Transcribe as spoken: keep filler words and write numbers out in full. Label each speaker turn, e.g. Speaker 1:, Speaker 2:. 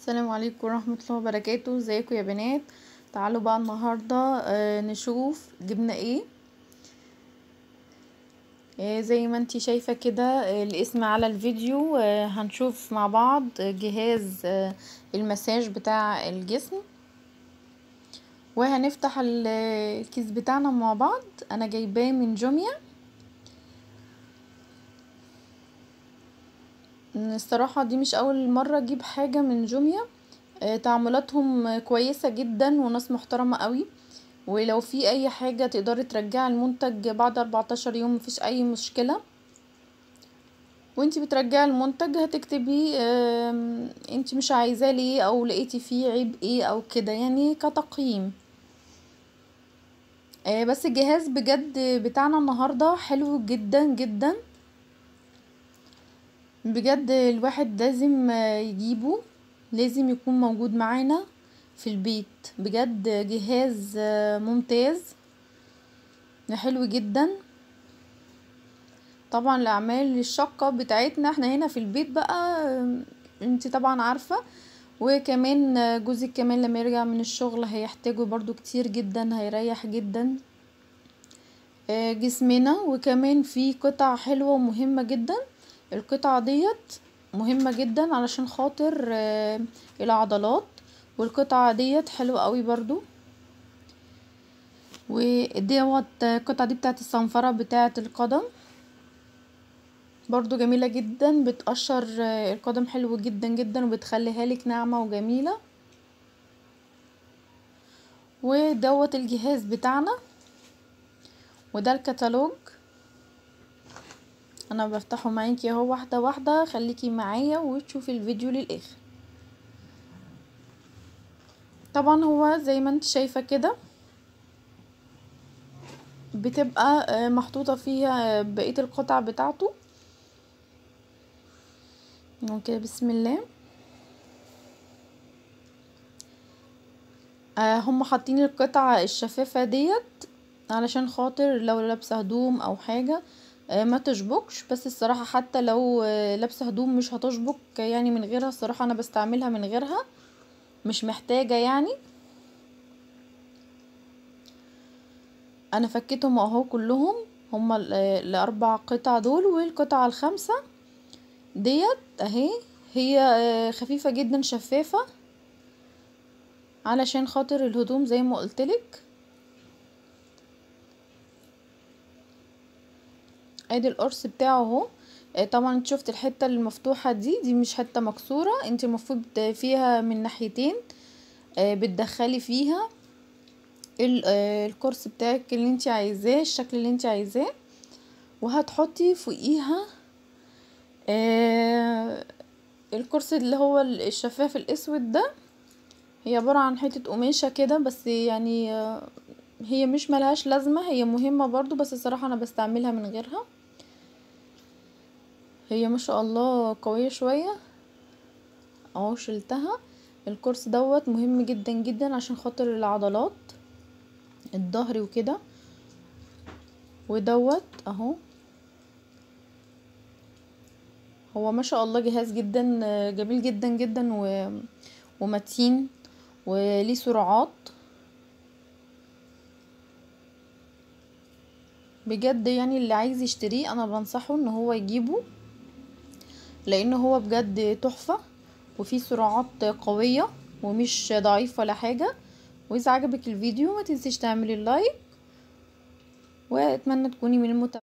Speaker 1: السلام عليكم ورحمة الله وبركاته. ازيكم يا بنات؟ تعالوا بقى النهاردة آه نشوف جبنا ايه. آه زي ما انتي شايفة كده آه الاسم على الفيديو. آه هنشوف مع بعض جهاز آه المساج بتاع الجسم، وهنفتح الكيس بتاعنا مع بعض. انا جايباه من جوميا. الصراحة دي مش اول مرة اجيب حاجة من جوميا. تعاملاتهم كويسة جدا وناس محترمة قوي، ولو في اي حاجة تقدري ترجعي المنتج بعد اربعتاشر يوم مفيش اي مشكلة. وانتي بترجعي المنتج هتكتبي انتي مش عايزاه ليه او لقيتي فيه عيب ايه او كده، يعني كتقييم. بس الجهاز بجد بتاعنا النهاردة حلو جدا جدا بجد. الواحد لازم يجيبه، لازم يكون موجود معانا في البيت. بجد جهاز ممتاز حلو جدا. طبعا الاعمال الشاقة بتاعتنا احنا هنا في البيت بقى انت طبعا عارفة، وكمان جوزك كمان لما يرجع من الشغل هيحتاجه برضو كتير جدا، هيريح جدا جسمنا. وكمان في قطع حلوة ومهمة جدا. القطعة ديت مهمة جدا علشان خاطر العضلات، والقطعة ديت حلوة قوي برضو. وديوت القطعة دي بتاعت الصنفرة بتاعت القدم، برضو جميلة جدا، بتقشر القدم حلو جدا جدا وبتخليها لك ناعمة وجميلة. ودوت الجهاز بتاعنا، وده الكتالوج. انا بفتحه معاكي اهو واحدة واحدة، خليكي معايا وتشوفي الفيديو للاخر. طبعا هو زي ما انت شايفة كده بتبقى محطوطة فيها بقية القطع بتاعته. اوكي بسم الله. هم حاطين القطعة الشفافة ديت علشان خاطر لو لابسه هدوم او حاجة ما تشبكش. بس الصراحة حتى لو لابسه هدوم مش هتشبك يعني من غيرها. الصراحة انا بستعملها من غيرها، مش محتاجة يعني. انا فكيتهم اهو كلهم، هما الاربع قطع دول والقطعة الخامسة ديت اهي. هي خفيفة جدا شفافة علشان خاطر الهدوم زي ما قلتلك. ادي القرص بتاعه اهو. طبعا انت شفت الحته المفتوحه دي دي مش حته مكسوره، انت المفروض فيها من ناحيتين بتدخلي فيها القرص بتاعك اللي انت عايزاه، الشكل اللي انت عايزاه، وهتحطي فوقيها القرص اللي هو الشفاف الاسود ده. هي عباره عن حته قماشه كده بس، يعني هي مش ملهاش لازمه، هي مهمه برضو بس الصراحه انا بستعملها من غيرها. هي ما شاء الله قوية شوية اهو. شلتها. الكورس دوت مهم جدا جدا عشان خاطر العضلات الظهر وكده. ودوت اهو. هو ما شاء الله جهاز جدا جميل جدا جدا و... ومتين وليه سرعات بجد. يعني اللي عايز يشتريه انا بنصحه ان هو يجيبه، لان هو بجد تحفة وفيه سرعات قوية ومش ضعيف ولا حاجة. واذا عجبك الفيديو ما تنسيش تعملي اللايك، واتمنى تكوني من المتابعين.